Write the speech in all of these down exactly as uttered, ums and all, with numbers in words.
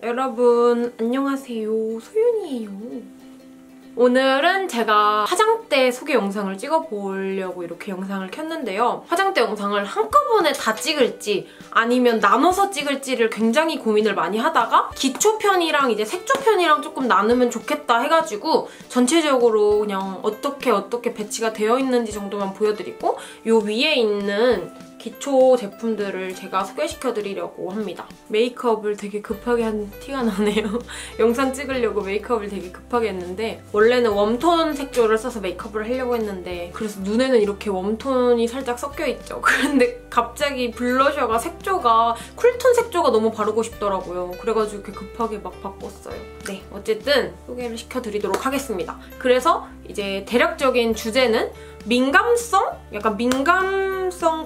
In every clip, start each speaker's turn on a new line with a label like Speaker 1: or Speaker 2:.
Speaker 1: 여러분 안녕하세요, 소윤이에요. 오늘은 제가 화장대 소개 영상을 찍어보려고 이렇게 영상을 켰는데요. 화장대 영상을 한꺼번에 다 찍을지 아니면 나눠서 찍을지를 굉장히 고민을 많이 하다가 기초편이랑 이제 색조편이랑 조금 나누면 좋겠다 해가지고 전체적으로 그냥 어떻게 어떻게 배치가 되어 있는지 정도만 보여드리고 요 위에 있는 기초 제품들을 제가 소개시켜드리려고 합니다. 메이크업을 되게 급하게 한 티가 나네요. 영상 찍으려고 메이크업을 되게 급하게 했는데 원래는 웜톤 색조를 써서 메이크업을 하려고 했는데 그래서 눈에는 이렇게 웜톤이 살짝 섞여있죠. 그런데 갑자기 블러셔가 색조가 쿨톤 색조가 너무 바르고 싶더라고요. 그래가지고 이렇게 급하게 막 바꿨어요. 네, 어쨌든 소개를 시켜드리도록 하겠습니다. 그래서 이제 대략적인 주제는 민감성? 약간 민감성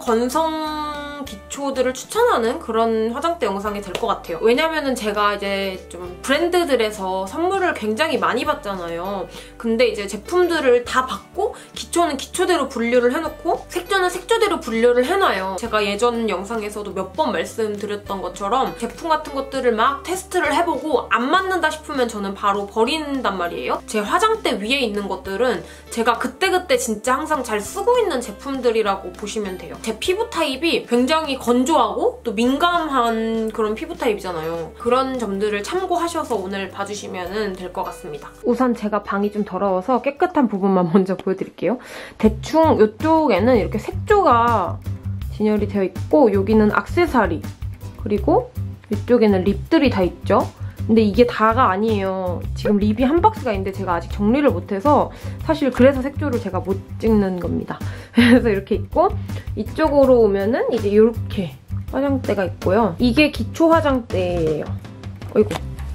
Speaker 1: 건성 기초들을 추천하는 그런 화장대 영상이 될 것 같아요. 왜냐면은 제가 이제 좀 브랜드들에서 선물을 굉장히 많이 받잖아요. 근데 이제 제품들을 다 받고 기초는 기초대로 분류를 해놓고 색조는 색조대로 분류를 해놔요. 제가 예전 영상에서도 몇 번 말씀드렸던 것처럼 제품 같은 것들을 막 테스트를 해보고 안 맞는다 싶으면 저는 바로 버린단 말이에요. 제 화장대 위에 있는 것들은 제가 그때그때 진짜 항상 잘 쓰고 있는 제품들이라고 보시면 돼요. 제 피부 타입이 굉장히 건조하고 또 민감한 그런 피부 타입이잖아요. 그런 점들을 참고하셔서 오늘 봐주시면 될 것 같습니다. 우선 제가 방이 좀 더러워서 깨끗한 부분만 먼저 보여드릴게요. 대충 이쪽에는 이렇게 색조가 진열이 되어 있고 여기는 액세서리 그리고 이쪽에는 립들이 다 있죠. 근데 이게 다가 아니에요. 지금 립이 한 박스가 있는데 제가 아직 정리를 못해서 사실 그래서 색조를 제가 못 찍는 겁니다. 그래서 이렇게 있고 이쪽으로 오면은 이제 이렇게 화장대가 있고요. 이게 기초 화장대예요. 어이구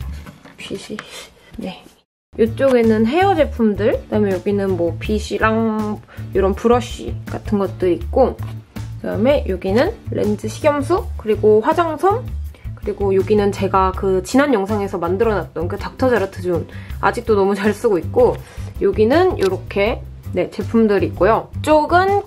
Speaker 1: 빗이. 네. 이쪽에는 헤어 제품들, 그다음에 여기는 뭐 빗이랑 이런 브러쉬 같은 것도 있고 그다음에 여기는 렌즈 식염수 그리고 화장솜 그리고 여기는 제가 그 지난 영상에서 만들어놨던 그 닥터제라트 존 아직도 너무 잘 쓰고 있고 여기는 이렇게 네, 제품들이 있고요. 이쪽은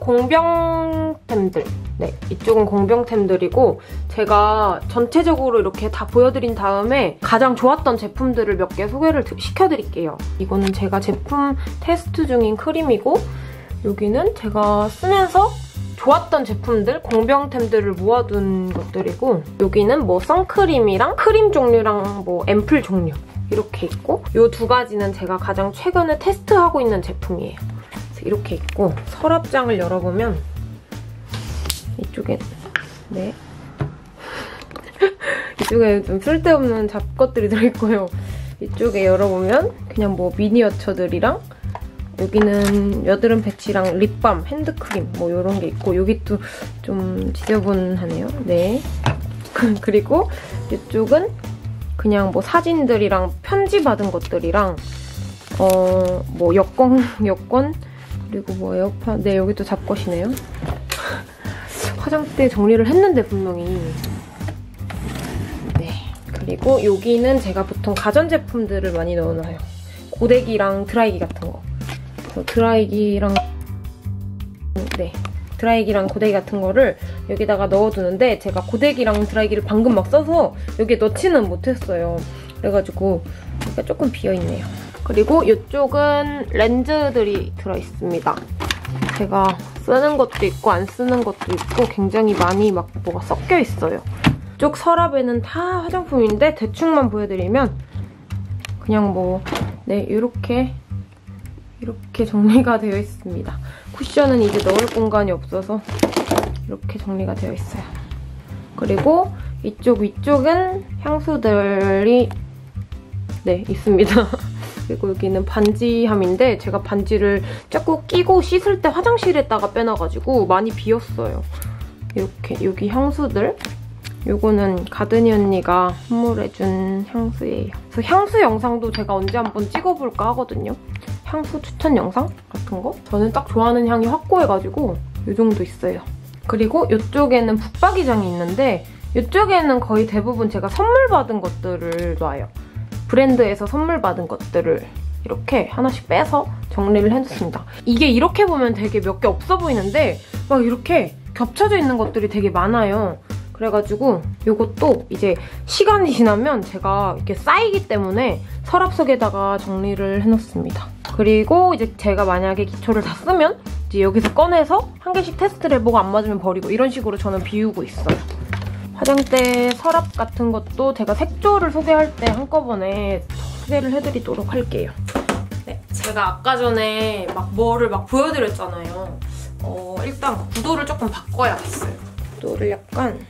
Speaker 1: 공병템들 네, 이쪽은 공병템들이고 제가 전체적으로 이렇게 다 보여드린 다음에 가장 좋았던 제품들을 몇 개 소개를 시켜드릴게요. 이거는 제가 제품 테스트 중인 크림이고 여기는 제가 쓰면서 좋았던 제품들, 공병템들을 모아둔 것들이고 여기는 뭐 선크림이랑 크림 종류랑 뭐 앰플 종류 이렇게 있고 이 두 가지는 제가 가장 최근에 테스트하고 있는 제품이에요. 그래서 이렇게 있고 서랍장을 열어보면 이쪽에 네 이쪽에 좀 쓸데없는 잡것들이 들어있고요. 이쪽에 열어보면 그냥 뭐 미니어처들이랑 여기는 여드름 패치랑 립밤, 핸드크림 뭐 이런 게 있고 여기 또 좀 지저분하네요. 네. 그리고 이쪽은 그냥 뭐 사진들이랑 편지 받은 것들이랑 어 뭐 여권, 여권 그리고 뭐 에어팟 네 여기 또 잡것이네요. 화장대 정리를 했는데 분명히 네. 그리고 여기는 제가 보통 가전제품들을 많이 넣어놔요. 고데기랑 드라이기 같은 거. 드라이기랑 네 드라이기랑 고데기 같은 거를 여기다가 넣어두는데 제가 고데기랑 드라이기를 방금 막 써서 여기에 넣지는 못했어요. 그래가지고 여기가 조금 비어있네요. 그리고 이쪽은 렌즈들이 들어있습니다. 제가 쓰는 것도 있고 안 쓰는 것도 있고 굉장히 많이 막 뭐가 섞여있어요. 이쪽 서랍에는 다 화장품인데 대충만 보여드리면 그냥 뭐 네 이렇게 이렇게 정리가 되어 있습니다. 쿠션은 이제 넣을 공간이 없어서 이렇게 정리가 되어 있어요. 그리고 이쪽 위쪽은 향수들이 네 있습니다. 그리고 여기는 반지함인데 제가 반지를 자꾸 끼고 씻을 때 화장실에다가 빼놔가지고 많이 비었어요. 이렇게 여기 향수들 요거는 가드니 언니가 선물해준 향수예요. 그래서 향수 영상도 제가 언제 한번 찍어볼까 하거든요. 향수 추천 영상 같은 거? 저는 딱 좋아하는 향이 확고해가지고 이 정도 있어요. 그리고 이쪽에는 붙박이장이 있는데 이쪽에는 거의 대부분 제가 선물 받은 것들을 놔요. 브랜드에서 선물 받은 것들을 이렇게 하나씩 빼서 정리를 해줬습니다. 이게 이렇게 보면 되게 몇 개 없어 보이는데 막 이렇게 겹쳐져 있는 것들이 되게 많아요. 그래가지고 이것도 이제 시간이 지나면 제가 이렇게 쌓이기 때문에 서랍 속에다가 정리를 해놓습니다. 그리고 이제 제가 만약에 기초를 다 쓰면 이제 여기서 꺼내서 한 개씩 테스트를 해보고 안 맞으면 버리고 이런 식으로 저는 비우고 있어요. 화장대 서랍 같은 것도 제가 색조를 소개할 때 한꺼번에 소개를 해드리도록 할게요. 네, 제가 아까 전에 막 뭐를 막 보여드렸잖아요. 어, 일단 구도를 조금 바꿔야겠어요. 구도를 약간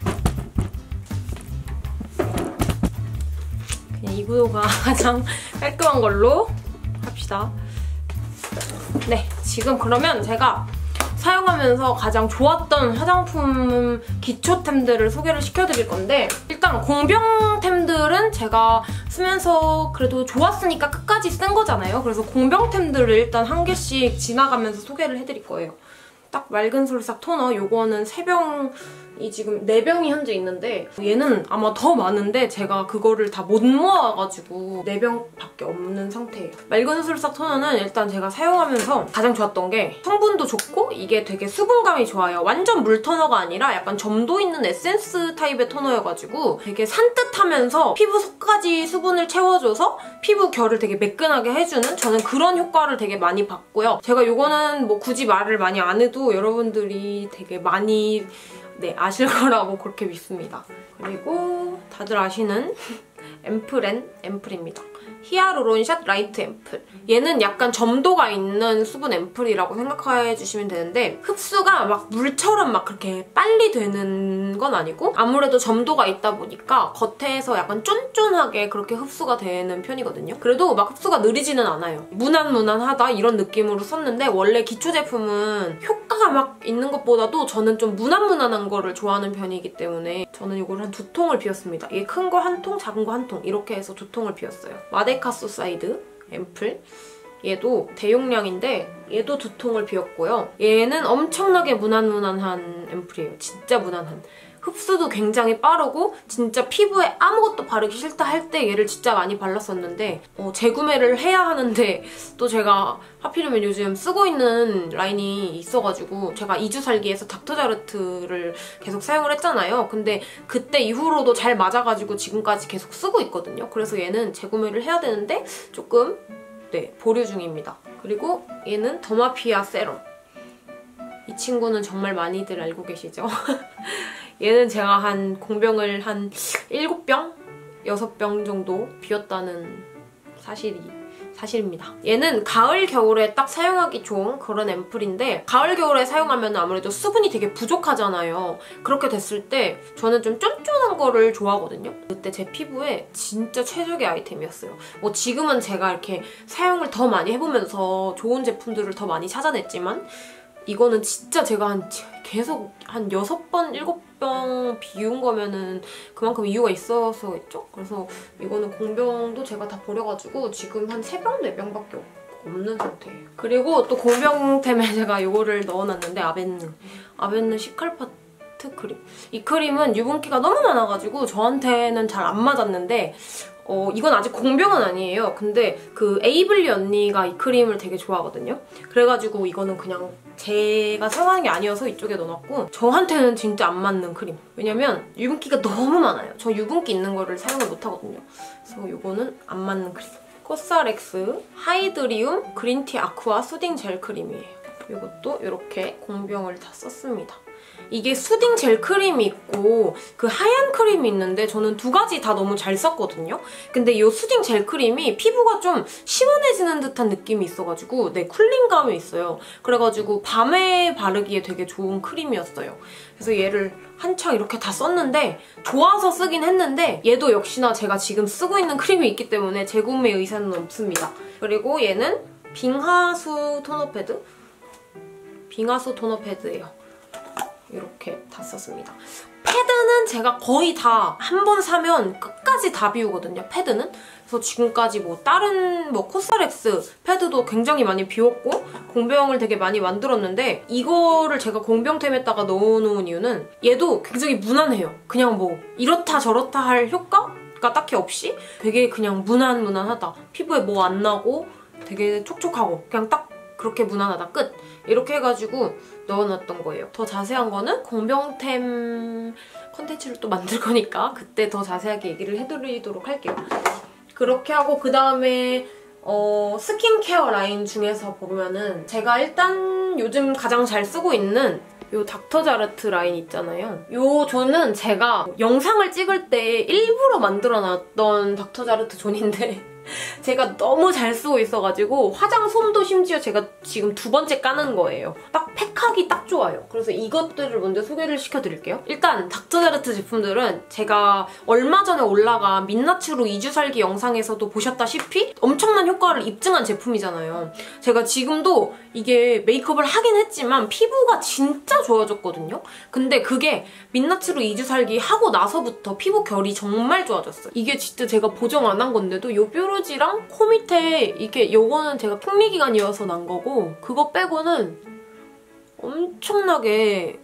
Speaker 1: 그냥 이 구도가 가장 깔끔한 걸로 합시다. 네, 지금 그러면 제가 사용하면서 가장 좋았던 화장품 기초템들을 소개를 시켜드릴 건데 일단 공병템들은 제가 쓰면서 그래도 좋았으니까 끝까지 쓴 거잖아요. 그래서 공병템들을 일단 한 개씩 지나가면서 소개를 해드릴 거예요. 딱 맑은 솔싹 토너 요거는 세 병이 지금 네 병이 현재 있는데 얘는 아마 더 많은데 제가 그거를 다 못 모아가지고 네 병밖에 없는 상태예요. 맑은 솔싹 토너는 일단 제가 사용하면서 가장 좋았던 게 성분도 좋고 이게 되게 수분감이 좋아요. 완전 물 토너가 아니라 약간 점도 있는 에센스 타입의 토너여가지고 되게 산뜻하면서 피부 속까지 수분을 채워줘서 피부 결을 되게 매끈하게 해주는 저는 그런 효과를 되게 많이 봤고요. 제가 요거는 뭐 굳이 말을 많이 안 해도 여러분들이 되게 많이 네, 아실 거라고 그렇게 믿습니다. 그리고 다들 아시는 앰플앤 앰플입니다. 히아루론샷 라이트 앰플. 얘는 약간 점도가 있는 수분 앰플이라고 생각해주시면 되는데 흡수가 막 물처럼 막 그렇게 빨리 되는 건 아니고 아무래도 점도가 있다 보니까 겉에서 약간 쫀쫀하게 그렇게 흡수가 되는 편이거든요. 그래도 막 흡수가 느리지는 않아요. 무난무난하다 이런 느낌으로 썼는데 원래 기초 제품은 효과가 막 있는 것보다도 저는 좀 무난무난한 거를 좋아하는 편이기 때문에 저는 이걸 한 두 통을 비웠습니다. 이게 큰 거 한 통, 작은 거 한 통 이렇게 해서 두 통을 비웠어요. 마데카소 사이드 앰플. 얘도 대용량인데 얘도 두 통을 비웠고요. 얘는 엄청나게 무난무난한 앰플이에요. 진짜 무난한. 흡수도 굉장히 빠르고 진짜 피부에 아무것도 바르기 싫다 할 때 얘를 진짜 많이 발랐었는데 어, 재구매를 해야 하는데 또 제가 하필이면 요즘 쓰고 있는 라인이 있어가지고 제가 이 주 살기에서 닥터자르트를 계속 사용을 했잖아요. 근데 그때 이후로도 잘 맞아가지고 지금까지 계속 쓰고 있거든요. 그래서 얘는 재구매를 해야 되는데 조금 네, 보류 중입니다. 그리고 얘는 더마피아 세럼. 이 친구는 정말 많이들 알고 계시죠? 얘는 제가 한 공병을 한 일곱 병? 여섯 병 정도 비웠다는 사실이 사실입니다. 얘는 가을, 겨울에 딱 사용하기 좋은 그런 앰플인데 가을, 겨울에 사용하면 아무래도 수분이 되게 부족하잖아요. 그렇게 됐을 때 저는 좀 쫀쫀한 거를 좋아하거든요. 그때 제 피부에 진짜 최적의 아이템이었어요. 뭐 지금은 제가 이렇게 사용을 더 많이 해보면서 좋은 제품들을 더 많이 찾아냈지만 이거는 진짜 제가 한 계속 한 여섯 번, 일곱 병 비운 거면은 그만큼 이유가 있어서겠죠? 그래서 이거는 공병도 제가 다 버려가지고 지금 한 세 병, 네 병밖에 없는 상태예요. 그리고 또 공병템에 제가 이거를 넣어놨는데 아벤느. 아벤느 시칼파트 크림. 이 크림은 유분기가 너무 많아가지고 저한테는 잘 안 맞았는데 어, 이건 아직 공병은 아니에요. 근데 그 에이블리 언니가 이 크림을 되게 좋아하거든요. 그래가지고 이거는 그냥 제가 사용하는 게 아니어서 이쪽에 넣어놨고 저한테는 진짜 안 맞는 크림. 왜냐면 유분기가 너무 많아요. 저 유분기 있는 거를 사용을 못하거든요. 그래서 이거는 안 맞는 크림. 코스알엑스 하이드리움 그린티 아쿠아 수딩 젤 크림이에요. 이것도 이렇게 공병을 다 썼습니다. 이게 수딩 젤 크림이 있고 그 하얀 크림이 있는데 저는 두 가지 다 너무 잘 썼거든요. 근데 이 수딩 젤 크림이 피부가 좀 시원해지는 듯한 느낌이 있어가지고 네, 쿨링감이 있어요. 그래가지고 밤에 바르기에 되게 좋은 크림이었어요. 그래서 얘를 한창 이렇게 다 썼는데 좋아서 쓰긴 했는데 얘도 역시나 제가 지금 쓰고 있는 크림이 있기 때문에 재구매 의사는 없습니다. 그리고 얘는 빙하수 토너 패드? 빙하수 토너 패드예요. 이렇게 다 썼습니다. 패드는 제가 거의 다 한 번 사면 끝까지 다 비우거든요, 패드는. 그래서 지금까지 뭐 다른 뭐 코스알엑스 패드도 굉장히 많이 비웠고 공병을 되게 많이 만들었는데 이거를 제가 공병템에다가 넣어놓은 이유는 얘도 굉장히 무난해요. 그냥 뭐 이렇다 저렇다 할 효과가 딱히 없이 되게 그냥 무난무난하다. 피부에 뭐 안 나고 되게 촉촉하고 그냥 딱 그렇게 무난하다 끝. 이렇게 해가지고 넣어놨던 거예요. 더 자세한 거는 공병템 컨텐츠를 또 만들 거니까 그때 더 자세하게 얘기를 해드리도록 할게요. 그렇게 하고 그 다음에 어, 스킨케어 라인 중에서 보면은 제가 일단 요즘 가장 잘 쓰고 있는 요 닥터자르트 라인 있잖아요. 요 존은 제가 영상을 찍을 때 일부러 만들어놨던 닥터자르트 존인데 제가 너무 잘 쓰고 있어가지고 화장솜도 심지어 제가 지금 두 번째 까는 거예요. 딱 팩하기 딱 좋아요. 그래서 이것들을 먼저 소개를 시켜드릴게요. 일단 닥터자르트 제품들은 제가 얼마 전에 올라간 민낯으로 이 주 살기 영상에서도 보셨다시피 엄청난 효과를 입증한 제품이잖아요. 제가 지금도 이게 메이크업을 하긴 했지만 피부가 진짜 좋아졌거든요. 근데 그게 민낯으로 이 주 살기 하고 나서부터 피부 결이 정말 좋아졌어요. 이게 진짜 제가 보정 안 한 건데도 요 뾰루지랑 코 밑에 이게 요거는 제가 핑미 기간이어서 난 거고 그거 빼고는 엄청나게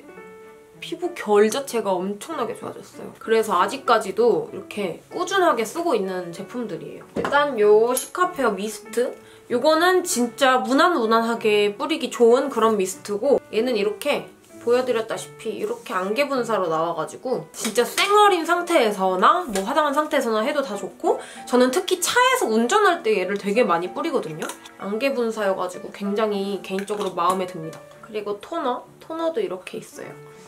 Speaker 1: 피부 결 자체가 엄청나게 좋아졌어요. 그래서 아직까지도 이렇게 꾸준하게 쓰고 있는 제품들이에요. 일단 요 시카페어 미스트 요거는 진짜 무난무난하게 뿌리기 좋은 그런 미스트고 얘는 이렇게 보여드렸다시피 이렇게 안개 분사로 나와가지고 진짜 쌩얼인 상태에서나 뭐 화장한 상태에서나 해도 다 좋고 저는 특히 차에서 운전할 때 얘를 되게 많이 뿌리거든요. 안개 분사여가지고 굉장히 개인적으로 마음에 듭니다. 그리고 토너, 토너도 이렇게 있어요.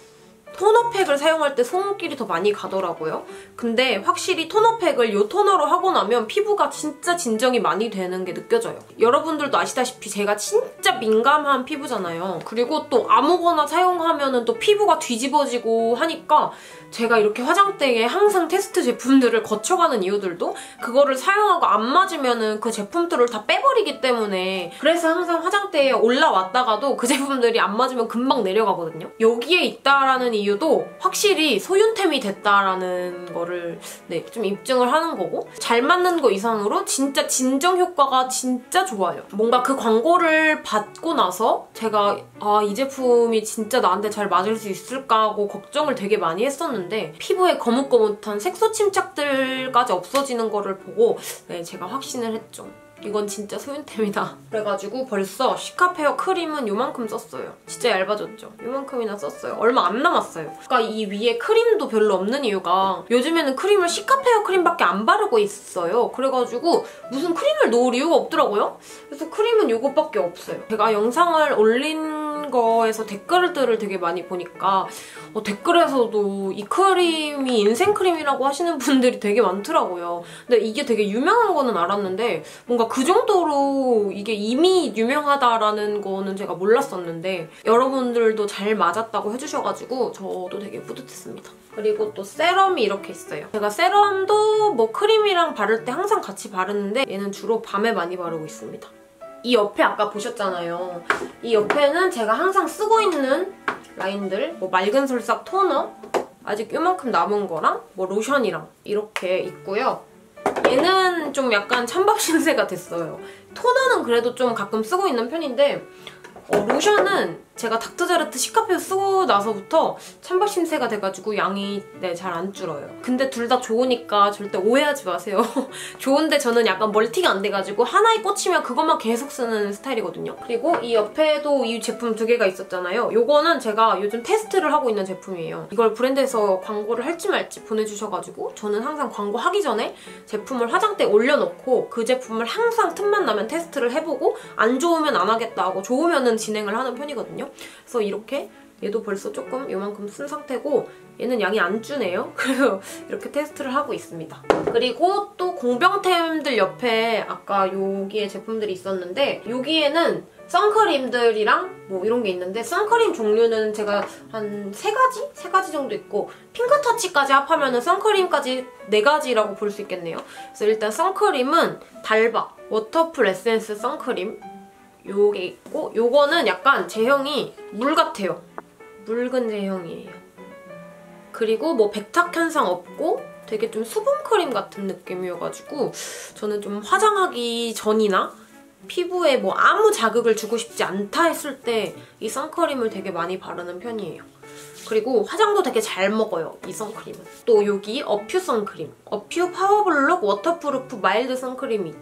Speaker 1: 토너팩을 사용할 때 손길이 더 많이 가더라고요. 근데 확실히 토너팩을 이 토너로 하고 나면 피부가 진짜 진정이 많이 되는 게 느껴져요. 여러분들도 아시다시피 제가 진짜 민감한 피부잖아요. 그리고 또 아무거나 사용하면 또 피부가 뒤집어지고 하니까 제가 이렇게 화장대에 항상 테스트 제품들을 거쳐가는 이유들도 그거를 사용하고 안 맞으면 그 제품들을 다 빼버리기 때문에 그래서 항상 화장대에 올라왔다가도 그 제품들이 안 맞으면 금방 내려가거든요. 여기에 있다라는 이유도 확실히 소윤템이 됐다라는 거를 네, 좀 입증을 하는 거고 잘 맞는 거 이상으로 진짜 진정 효과가 진짜 좋아요. 뭔가 그 광고를 받고 나서 제가 아, 이 제품이 진짜 나한테 잘 맞을 수 있을까 하고 걱정을 되게 많이 했었는데 피부에 거뭇거뭇한 색소 침착들까지 없어지는 거를 보고 네, 제가 확신을 했죠. 이건 진짜 소윤템이다. 그래가지고 벌써 시카페어 크림은 요만큼 썼어요. 진짜 얇아졌죠? 요만큼이나 썼어요. 얼마 안 남았어요. 그러니까 이 위에 크림도 별로 없는 이유가 요즘에는 크림을 시카페어 크림밖에 안 바르고 있어요. 그래가지고 무슨 크림을 놓을 이유가 없더라고요. 그래서 크림은 요것밖에 없어요. 제가 영상을 올린 거에서 댓글들을 되게 많이 보니까 어, 댓글에서도 이 크림이 인생 크림이라고 하시는 분들이 되게 많더라고요. 근데 이게 되게 유명한 거는 알았는데 뭔가 그 정도로 이게 이미 유명하다라는 거는 제가 몰랐었는데 여러분들도 잘 맞았다고 해주셔가지고 저도 되게 뿌듯했습니다. 그리고 또 세럼이 이렇게 있어요. 제가 세럼도 뭐 크림이랑 바를 때 항상 같이 바르는데 얘는 주로 밤에 많이 바르고 있습니다. 이 옆에 아까 보셨잖아요. 이 옆에는 제가 항상 쓰고 있는 라인들 뭐 맑은 솔싹 토너 아직 요만큼 남은 거랑 뭐 로션이랑 이렇게 있고요. 얘는 좀 약간 찬밥 신세가 됐어요. 토너는 그래도 좀 가끔 쓰고 있는 편인데 어, 로션은 제가 닥터자르트 시카페어 쓰고 나서부터 찬밥 신세가 돼가지고 양이 네, 잘 안 줄어요. 근데 둘 다 좋으니까 절대 오해하지 마세요. 좋은데 저는 약간 멀티가 안 돼가지고 하나에 꽂히면 그것만 계속 쓰는 스타일이거든요. 그리고 이 옆에도 이 제품 두 개가 있었잖아요. 요거는 제가 요즘 테스트를 하고 있는 제품이에요. 이걸 브랜드에서 광고를 할지 말지 보내주셔가지고 저는 항상 광고하기 전에 제품을 화장대에 올려놓고 그 제품을 항상 틈만 나면 테스트를 해보고 안 좋으면 안 하겠다 하고 좋으면 진행을 하는 편이거든요. 그래서 이렇게 얘도 벌써 조금 요만큼 쓴 상태고 얘는 양이 안 주네요. 그래서 이렇게 테스트를 하고 있습니다. 그리고 또 공병템들 옆에 아까 여기에 제품들이 있었는데 여기에는 선크림들이랑 뭐 이런 게 있는데 선크림 종류는 제가 한 세 가지? 세 가지 정도 있고 핑크터치까지 합하면 선크림까지 네 가지라고 볼 수 있겠네요. 그래서 일단 선크림은 달바 워터풀 에센스 선크림 요게 있고 요거는 약간 제형이 물 같아요. 묽은 제형이에요. 그리고 뭐 백탁 현상 없고 되게 좀 수분크림 같은 느낌이어가지고 저는 좀 화장하기 전이나 피부에 뭐 아무 자극을 주고 싶지 않다 했을 때 이 선크림을 되게 많이 바르는 편이에요. 그리고 화장도 되게 잘 먹어요, 이 선크림은. 또 여기 어퓨 선크림. 어퓨 파워블록 워터프루프 마일드 선크림이.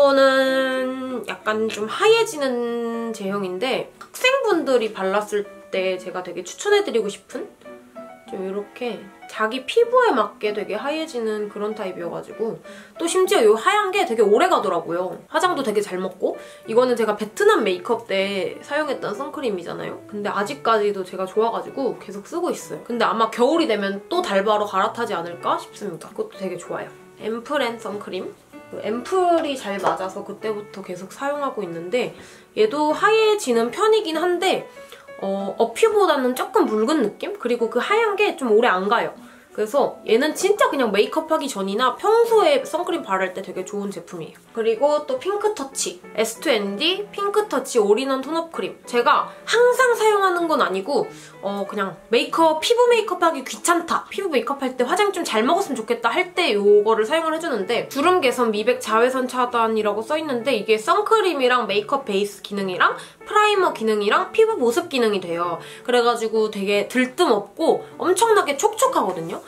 Speaker 1: 요거는 약간 좀 하얘지는 제형인데 학생분들이 발랐을 때 제가 되게 추천해드리고 싶은 좀 이렇게 자기 피부에 맞게 되게 하얘지는 그런 타입이어가지고 또 심지어 이 하얀 게 되게 오래 가더라고요. 화장도 되게 잘 먹고. 이거는 제가 베트남 메이크업 때 사용했던 선크림이잖아요. 근데 아직까지도 제가 좋아가지고 계속 쓰고 있어요. 근데 아마 겨울이 되면 또 달바로 갈아타지 않을까 싶습니다. 그것도 되게 좋아요. 앰플앤 선크림. 앰플이 잘 맞아서 그때부터 계속 사용하고 있는데 얘도 하얘지는 편이긴 한데 어, 어퓨보다는 조금 묽은 느낌? 그리고 그 하얀 게 좀 오래 안 가요. 그래서 얘는 진짜 그냥 메이크업 하기 전이나 평소에 선크림 바를 때 되게 좋은 제품이에요. 그리고 또 핑크터치. 에스 투 엔 디 핑크터치 올인원 톤업 크림. 제가 항상 사용하는 건 아니고 어 그냥 메이크업, 피부 메이크업 하기 귀찮다. 피부 메이크업 할 때 화장 좀 잘 먹었으면 좋겠다 할 때 이거를 사용을 해주는데 주름 개선, 미백, 자외선 차단이라고 써있는데 이게 선크림이랑 메이크업 베이스 기능이랑 프라이머 기능이랑 피부 보습 기능이 돼요. 그래가지고 되게 들뜸 없고 엄청나게 촉촉하거든요.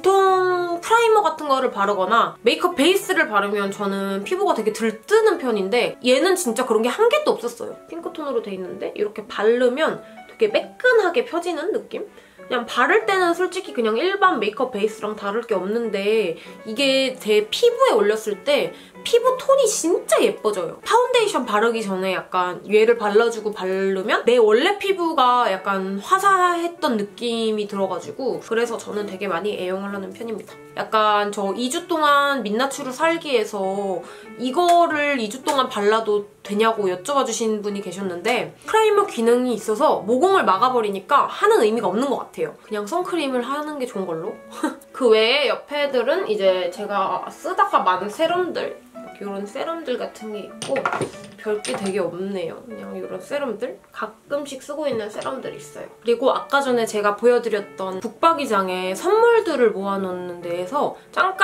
Speaker 1: 보통 프라이머 같은 거를 바르거나 메이크업 베이스를 바르면 저는 피부가 되게 들뜨는 편인데 얘는 진짜 그런 게 한 개도 없었어요. 핑크톤으로 돼 있는데 이렇게 바르면 되게 매끈하게 펴지는 느낌? 그냥 바를 때는 솔직히 그냥 일반 메이크업 베이스랑 다를 게 없는데 이게 제 피부에 올렸을 때 피부 톤이 진짜 예뻐져요. 파운데이션 바르기 전에 약간 얘를 발라주고 바르면 내 원래 피부가 약간 화사했던 느낌이 들어가지고 그래서 저는 되게 많이 애용을 하는 편입니다. 약간 저 이 주 동안 민낯으로 살기에서 이거를 이 주 동안 발라도 되냐고 여쭤봐 주신 분이 계셨는데 프라이머 기능이 있어서 모공을 막아버리니까 하는 의미가 없는 것 같아요. 그냥 선크림을 하는 게 좋은 걸로. 그 외에 옆에 애들은 이제 제가 쓰다가 많은 세럼들 이런 세럼들 같은 게 있고 별게 되게 없네요. 그냥 이런 세럼들? 가끔씩 쓰고 있는 세럼들이 있어요. 그리고 아까 전에 제가 보여드렸던 북박이장에 선물들을 모아놓는 데에서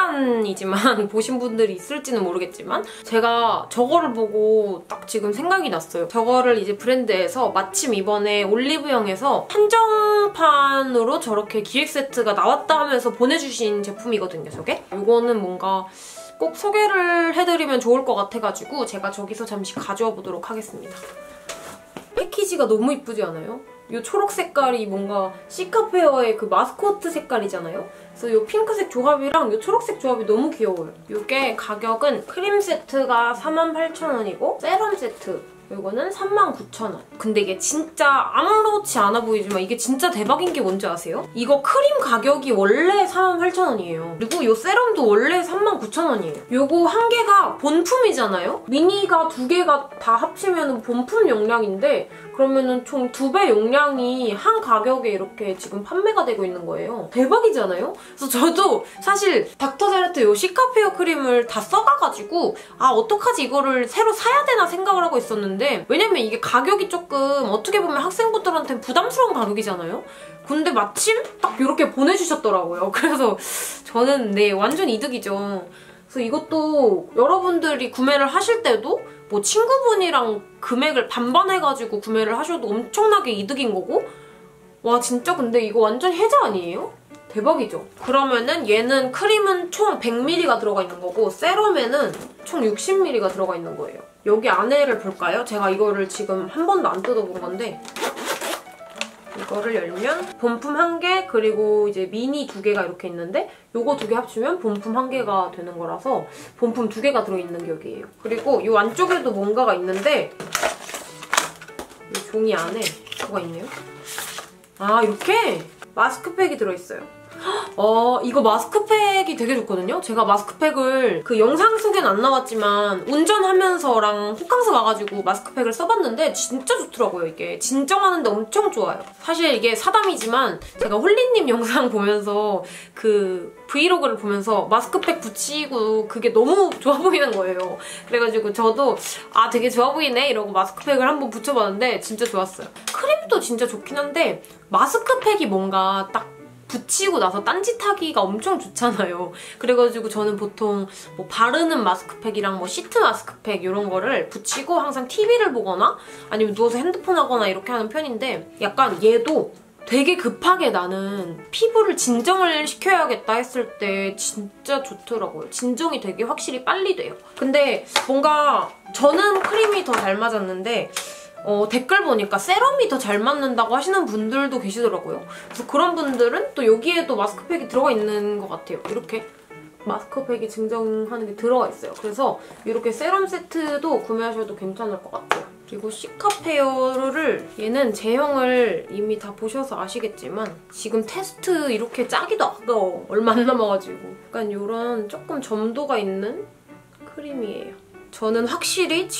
Speaker 1: 잠깐이지만 보신 분들이 있을지는 모르겠지만 제가 저거를 보고 딱 지금 생각이 났어요. 저거를 이제 브랜드에서 마침 이번에 올리브영에서 한정판으로 저렇게 기획 세트가 나왔다 하면서 보내주신 제품이거든요, 저게? 이거는 뭔가 꼭 소개를 해드리면 좋을 것 같아가지고 제가 저기서 잠시 가져와 보도록 하겠습니다. 패키지가 너무 이쁘지 않아요? 이 초록 색깔이 뭔가 시카페어의 그 마스코트 색깔이잖아요? 그래서 이 핑크색 조합이랑 이 초록색 조합이 너무 귀여워요. 이게 가격은 크림 세트가 사만 팔천 원이고 세럼 세트 이거는 삼만 구천 원. 근데 이게 진짜 아무렇지 않아 보이지만 이게 진짜 대박인 게 뭔지 아세요? 이거 크림 가격이 원래 사만 팔천 원이에요. 그리고 이 세럼도 원래 삼만 구천 원이에요. 요거 한 개가 본품이잖아요? 미니가 두 개가 다 합치면 본품 용량인데 그러면은 총 두 배 용량이 한 가격에 이렇게 지금 판매가 되고 있는 거예요. 대박이잖아요? 그래서 저도 사실 닥터세라트 요 시카페어 크림을 다 써가가지고 아 어떡하지 이거를 새로 사야 되나 생각을 하고 있었는데 왜냐면 이게 가격이 조금 어떻게 보면 학생분들한테는 부담스러운 가격이잖아요? 근데 마침 딱 이렇게 보내주셨더라고요. 그래서 저는 네 완전 이득이죠. 그래서 이것도 여러분들이 구매를 하실 때도 뭐 친구분이랑 금액을 반반 해가지고 구매를 하셔도 엄청나게 이득인 거고 와 진짜 근데 이거 완전 혜자 아니에요? 대박이죠? 그러면은 얘는 크림은 총 백 밀리리터가 들어가 있는 거고 세럼에는 총 육십 밀리리터가 들어가 있는 거예요. 여기 안에를 볼까요? 제가 이거를 지금 한 번도 안 뜯어본 건데 이거를 열면 본품 한 개 그리고 이제 미니 두 개가 이렇게 있는데 요거 두 개 합치면 본품 한 개가 되는 거라서 본품 두 개가 들어있는 게 여기예요. 그리고 이 안쪽에도 뭔가가 있는데 이 종이 안에 뭐가 있네요. 아 이렇게 마스크팩이 들어있어요. 어 이거 마스크팩이 되게 좋거든요? 제가 마스크팩을 그 영상 속엔 안 나왔지만 운전하면서랑 호캉스 와가지고 마스크팩을 써봤는데 진짜 좋더라고요. 이게 진정하는데 엄청 좋아요. 사실 이게 사담이지만 제가 홀리님 영상 보면서 그 브이로그를 보면서 마스크팩 붙이고 그게 너무 좋아 보이는 거예요. 그래가지고 저도 아 되게 좋아 보이네 이러고 마스크팩을 한번 붙여봤는데 진짜 좋았어요. 크림도 진짜 좋긴 한데 마스크팩이 뭔가 딱 붙이고 나서 딴짓하기가 엄청 좋잖아요. 그래가지고 저는 보통 뭐 바르는 마스크팩이랑 뭐 시트 마스크팩 이런 거를 붙이고 항상 티비를 보거나 아니면 누워서 핸드폰 하거나 이렇게 하는 편인데 약간 얘도 되게 급하게 나는 피부를 진정을 시켜야겠다 했을 때 진짜 좋더라고요. 진정이 되게 확실히 빨리 돼요. 근데 뭔가 저는 크림이 더 잘 맞았는데 어, 댓글 보니까 세럼이 더 잘 맞는다고 하시는 분들도 계시더라고요. 그래서 그런 분들은 또 여기에도 마스크팩이 들어가 있는 것 같아요. 이렇게 마스크팩이 증정하는 게 들어가 있어요. 그래서 이렇게 세럼 세트도 구매하셔도 괜찮을 것 같아요. 그리고 시카페어를 얘는 제형을 이미 다 보셔서 아시겠지만 지금 테스트 이렇게 짜기도 아까워. 얼마 안 남아가지고. 약간 이런 조금 점도가 있는 크림이에요. 저는 확실히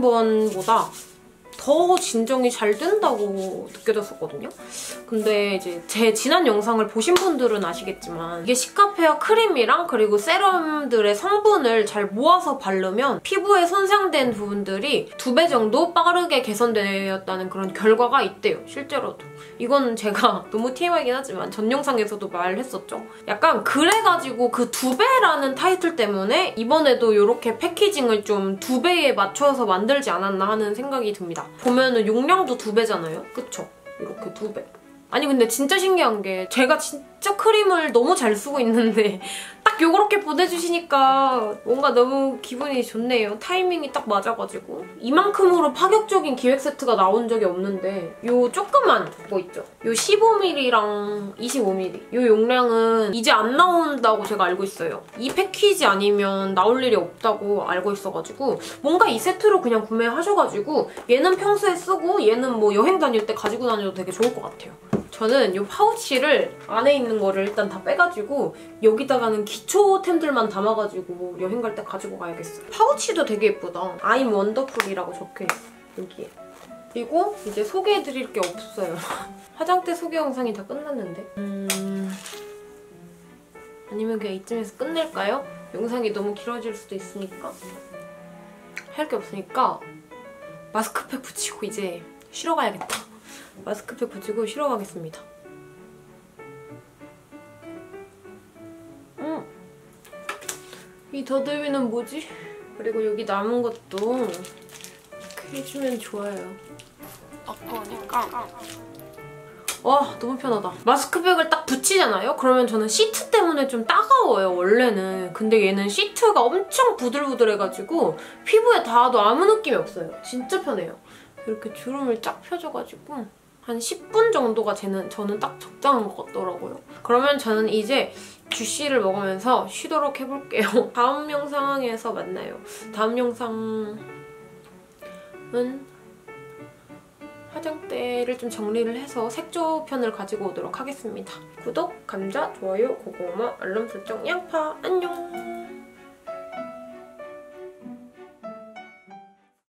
Speaker 1: 지난번보다 더 진정이 잘 된다고 느껴졌었거든요. 근데 이제 제 지난 영상을 보신 분들은 아시겠지만 이게 시카페어 크림이랑 그리고 세럼들의 성분을 잘 모아서 바르면 피부에 손상된 부분들이 두 배 정도 빠르게 개선되었다는 그런 결과가 있대요. 실제로도. 이건 제가 너무 티엠아이긴 하지만 전 영상에서도 말했었죠. 약간 그래가지고 그 두 배라는 타이틀 때문에 이번에도 이렇게 패키징을 좀 두 배에 맞춰서 만들지 않았나 하는 생각이 듭니다. 보면은 용량도 두 배잖아요? 그쵸? 이렇게 두 배. 아니 근데 진짜 신기한 게 제가 진짜 크림을 너무 잘 쓰고 있는데 딱 요렇게 보내주시니까 뭔가 너무 기분이 좋네요. 타이밍이 딱 맞아가지고. 이만큼으로 파격적인 기획 세트가 나온 적이 없는데 요 조그만 거 있죠? 요 십오 밀리리터랑 이십오 밀리리터 요 용량은 이제 안 나온다고 제가 알고 있어요. 이 패키지 아니면 나올 일이 없다고 알고 있어가지고 뭔가 이 세트로 그냥 구매하셔가지고 얘는 평소에 쓰고 얘는 뭐 여행 다닐 때 가지고 다녀도 되게 좋을 것 같아요. 저는 이 파우치를 안에 있는 거를 일단 다 빼가지고 여기다가는 기초템들만 담아가지고 여행 갈 때 가지고 가야겠어요. 파우치도 되게 예쁘다. I'm wonderful이라고 적혀있어, 여기에. 그리고 이제 소개해드릴 게 없어요. 화장대 소개 영상이 다 끝났는데? 음... 아니면 그냥 이쯤에서 끝낼까요? 영상이 너무 길어질 수도 있으니까. 할 게 없으니까 마스크팩 붙이고 이제 쉬러 가야겠다. 마스크팩 붙이고 쉬러 가겠습니다. 음, 이 더듬이는 뭐지? 그리고 여기 남은 것도 이렇게 해주면 좋아요. 아까우니까. 와, 너무 편하다. 마스크팩을 딱 붙이잖아요? 그러면 저는 시트 때문에 좀 따가워요, 원래는. 근데 얘는 시트가 엄청 부들부들해가지고 피부에 닿아도 아무 느낌이 없어요. 진짜 편해요. 이렇게 주름을 쫙 펴줘가지고 한 십 분 정도가 쟤는, 저는 딱 적당한 것 같더라고요. 그러면 저는 이제 주시를 먹으면서 쉬도록 해볼게요. 다음 영상에서 만나요. 다음 영상은 화장대를 좀 정리를 해서 색조편을 가지고 오도록 하겠습니다. 구독, 감자, 좋아요, 고구마, 알람 설정, 양파, 안녕!